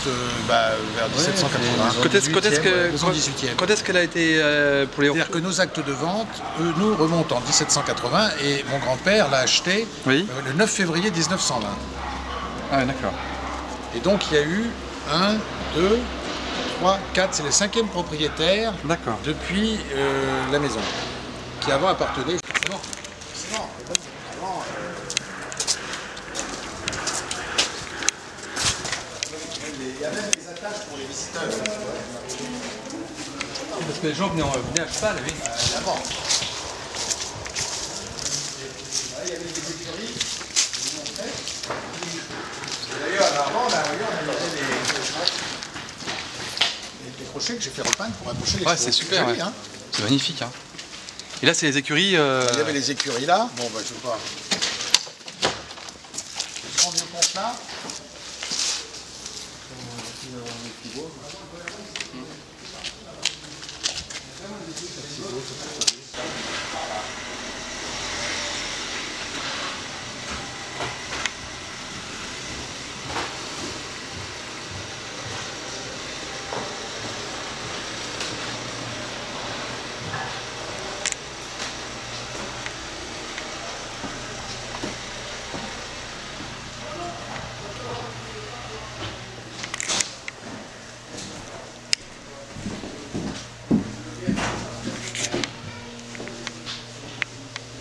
vers 1780. Quand est-ce qu'elle a été pour les... C'est-à-dire que nos actes de vente, nous, remontent en 1780 et mon grand-père l'a acheté le 9 février 1920. Ah d'accord. Et donc il y a eu 1, 2, 3, 4, c'est le 5e propriétaire depuis la maison, qui avant appartenait forcément. Il y a même des attaches pour les visiteurs. Parce que les gens venaient à cheval, oui. D'abord. Il y avait des écuries, je vous montrais. D'ailleurs, avant, là, on avait des crochets que j'ai fait repeindre pour accrocher les chevaux. C'est super, joli, hein. C'est magnifique. Hein. Et là, c'est les écuries... Il y avait les écuries là. Bon, je sais pas. Je me rends mieux compte là.